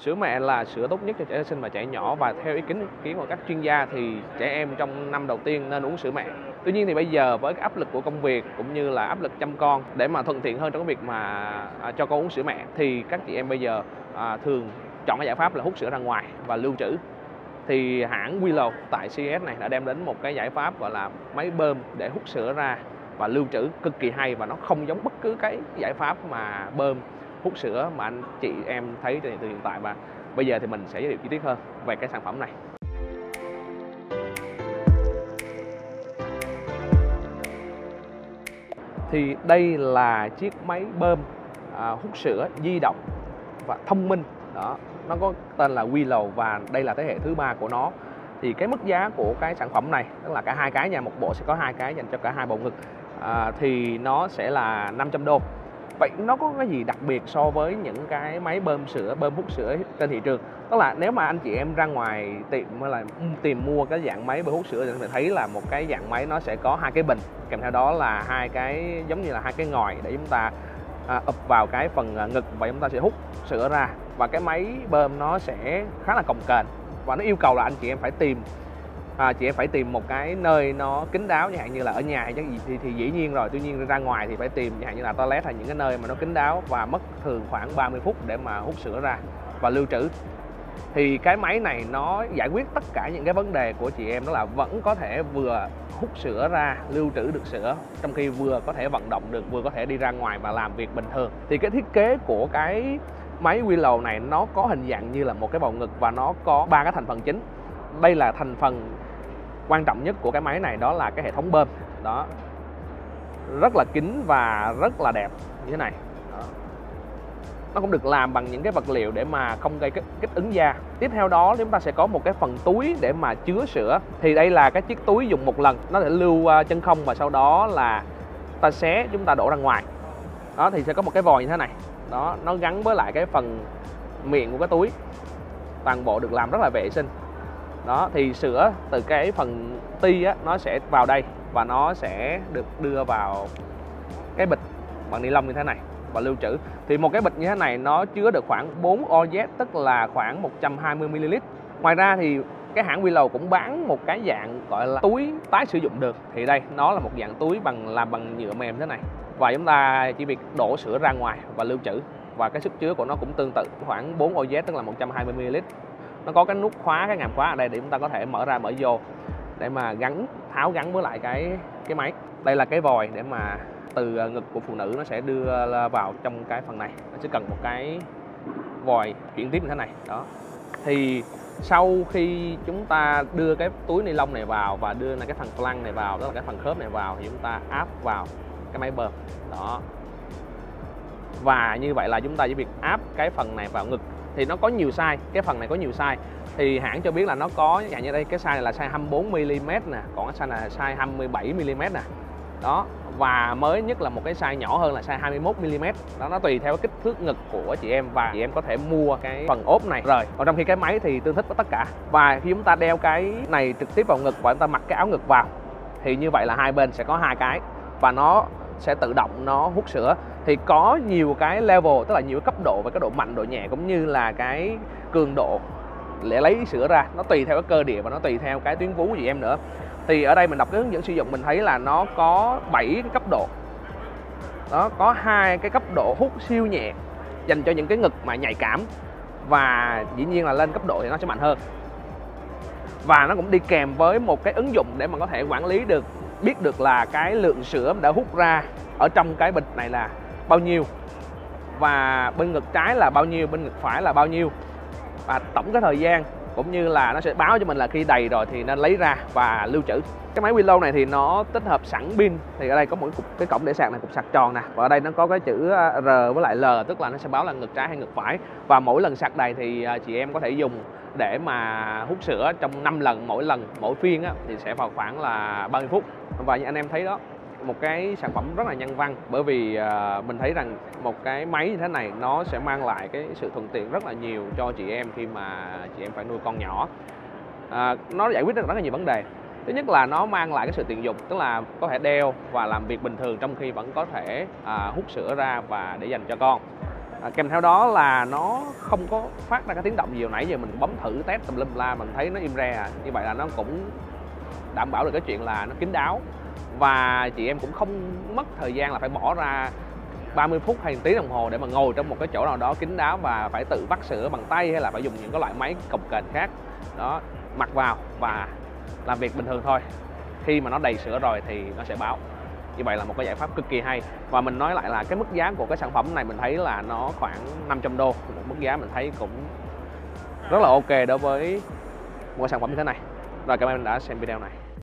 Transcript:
Sữa mẹ là sữa tốt nhất cho trẻ sơ sinh và trẻ nhỏ, và theo ý kiến của các chuyên gia thì trẻ em trong năm đầu tiên nên uống sữa mẹ. Tuy nhiên thì bây giờ với cái áp lực của công việc cũng như là áp lực chăm con, để mà thuận tiện hơn trong cái việc mà cho con uống sữa mẹ, thì các chị em bây giờ thường chọn cái giải pháp là hút sữa ra ngoài và lưu trữ. Thì hãng Willow tại CES này đã đem đến một cái giải pháp gọi là máy bơm để hút sữa ra và lưu trữ cực kỳ hay, và nó không giống bất cứ cái giải pháp mà bơm hút sữa mà anh chị em thấy từ hiện tại. Và bây giờ thì mình sẽ giới thiệu chi tiết hơn về cái sản phẩm này. Thì đây là chiếc máy bơm hút sữa di động và thông minh đó, nó có tên là Willow và đây là thế hệ thứ 3 của nó. Thì cái mức giá của cái sản phẩm này, tức là cả hai cái nha, một bộ sẽ có hai cái dành cho cả hai bầu ngực, thì nó sẽ là 500 đô. Vậy nó có cái gì đặc biệt so với những cái máy bơm sữa, bơm hút sữa trên thị trường? Tức là nếu mà anh chị em ra ngoài tiệm hay là tìm mua cái dạng máy bơm hút sữa thì thấy là một cái dạng máy nó sẽ có hai cái bình, kèm theo đó là hai cái giống như là hai cái ngòi để chúng ta ập vào cái phần ngực và chúng ta sẽ hút sữa ra. Và cái máy bơm nó sẽ khá là cồng kềnh và nó yêu cầu là anh chị em phải tìm một cái nơi nó kín đáo, chẳng hạn như là ở nhà hay gì thì dĩ nhiên rồi. Tuy nhiên ra ngoài thì phải tìm chẳng hạn như là toilet hay những cái nơi mà nó kín đáo, và mất thường khoảng 30 phút để mà hút sữa ra và lưu trữ. Thì cái máy này nó giải quyết tất cả những cái vấn đề của chị em, đó là vẫn có thể vừa hút sữa ra, lưu trữ được sữa, trong khi vừa có thể vận động được, vừa có thể đi ra ngoài và làm việc bình thường. Thì cái thiết kế của cái máy Willow này nó có hình dạng như là một cái bầu ngực và nó có 3 cái thành phần chính. Đây là thành phần quan trọng nhất của cái máy này, đó là cái hệ thống bơm đó, rất là kín và rất là đẹp như thế này đó. Nó cũng được làm bằng những cái vật liệu để mà không gây kích ứng da. Tiếp theo đó chúng ta sẽ có một cái phần túi để mà chứa sữa. Thì đây là cái chiếc túi dùng một lần, nó sẽ lưu chân không và sau đó là ta xé, chúng ta đổ ra ngoài đó. Thì sẽ có một cái vòi như thế này đó, nó gắn với lại cái phần miệng của cái túi, toàn bộ được làm rất là vệ sinh đó. Thì sữa từ cái phần ti á, nó sẽ vào đây và nó sẽ được đưa vào cái bịch bằng ni lông như thế này và lưu trữ. Thì một cái bịch như thế này nó chứa được khoảng 4 oz, tức là khoảng 120 ml. Ngoài ra thì cái hãng Willow cũng bán một cái dạng gọi là túi tái sử dụng được. Thì đây, nó là một dạng túi làm bằng nhựa mềm thế này, và chúng ta chỉ việc đổ sữa ra ngoài và lưu trữ. Và cái sức chứa của nó cũng tương tự, khoảng 4 oz, tức là 120 ml. Nó có cái nút khóa, cái ngàm khóa ở đây để chúng ta có thể mở ra mở vô để mà tháo gắn với lại cái máy. Đây là cái vòi để mà từ ngực của phụ nữ nó sẽ đưa vào trong cái phần này. Nó sẽ cần một cái vòi chuyển tiếp như thế này đó. Thì sau khi chúng ta đưa cái túi ni lông này vào và đưa cái phần flank này vào, đó là cái phần khớp này vào, thì chúng ta áp vào cái máy bơm đó. Và như vậy là chúng ta chỉ việc áp cái phần này vào ngực. Thì nó có nhiều size, cái phần này có nhiều size. Thì hãng cho biết là nó có dạng như đây, cái size này là size 24mm nè, còn cái size này là size 27mm nè đó. Và mới nhất là một cái size nhỏ hơn là size 21mm đó. Nó tùy theo cái kích thước ngực của chị em và chị em có thể mua cái phần ốp này rồi. Còn trong khi cái máy thì tương thích với tất cả. Và khi chúng ta đeo cái này trực tiếp vào ngực và chúng ta mặc cái áo ngực vào, thì như vậy là hai bên sẽ có hai cái và nó sẽ tự động nó hút sữa. Thì có nhiều cái level, tức là nhiều cấp độ về cái độ mạnh, độ nhẹ cũng như là cái cường độ để lấy sữa ra. Nó tùy theo cái cơ địa và nó tùy theo cái tuyến vú của chị em nữa. Thì ở đây mình đọc cái hướng dẫn sử dụng, mình thấy là nó có 7 cái cấp độ đó, có 2 cái cấp độ hút siêu nhẹ dành cho những cái ngực mà nhạy cảm, và dĩ nhiên là lên cấp độ thì nó sẽ mạnh hơn. Và nó cũng đi kèm với một cái ứng dụng để mà có thể quản lý được, biết được là cái lượng sữa đã hút ra ở trong cái bịch này là bao nhiêu, và bên ngực trái là bao nhiêu, bên ngực phải là bao nhiêu, và tổng cái thời gian, cũng như là nó sẽ báo cho mình là khi đầy rồi thì nên lấy ra và lưu trữ. Cái máy Willow này thì nó tích hợp sẵn pin. Thì ở đây có một cái cổng để sạc này, cục sạc tròn nè, và ở đây nó có cái chữ R với lại L, tức là nó sẽ báo là ngực trái hay ngực phải. Và mỗi lần sạc đầy thì chị em có thể dùng để mà hút sữa trong 5 lần, mỗi phiên á, thì sẽ vào khoảng là 30 phút. Và như anh em thấy đó, một cái sản phẩm rất là nhân văn, bởi vì mình thấy rằng một cái máy như thế này nó sẽ mang lại cái sự thuận tiện rất là nhiều cho chị em khi mà chị em phải nuôi con nhỏ. Nó giải quyết được rất là nhiều vấn đề. Thứ nhất là nó mang lại cái sự tiện dụng, tức là có thể đeo và làm việc bình thường trong khi vẫn có thể hút sữa ra và để dành cho con. Kèm theo đó là nó không có phát ra cái tiếng động nhiều. Nãy giờ mình bấm thử test tùm lum la mình thấy nó im re à. Như vậy là nó cũng đảm bảo được cái chuyện là nó kín đáo, và chị em cũng không mất thời gian là phải bỏ ra 30 phút hay 1 tiếng đồng hồ để mà ngồi trong một cái chỗ nào đó kín đáo và phải tự vắt sữa bằng tay hay là phải dùng những cái loại máy cồng kềnh khác. Đó, mặc vào và làm việc bình thường thôi. Khi mà nó đầy sữa rồi thì nó sẽ báo. Như vậy là một cái giải pháp cực kỳ hay. Và mình nói lại là cái mức giá của cái sản phẩm này mình thấy là nó khoảng 500 đô, một mức giá mình thấy cũng rất là ok đối với một cái sản phẩm như thế này. Rồi, cảm ơn đã xem video này.